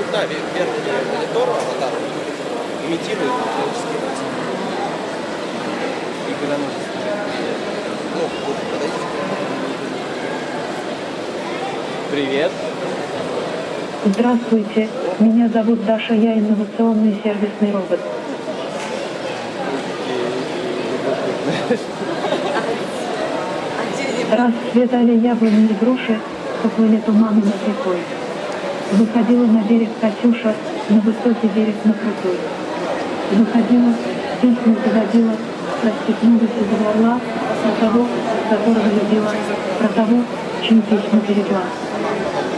Да, верхний монитор, аватар, имитирует человеческий голос. И когда нужно слушать. Ну, вот, подойдите. Привет. Здравствуйте, меня зовут Даша, я инновационный сервисный робот. Расцветали яблони и груши, поплыли туманы над рекой. Выходила на берег Катюша, на высокий берег на крутой. Выходила, песню заводила, расстегнулась и заворла про того, которого любила, про того, чью песню берегла.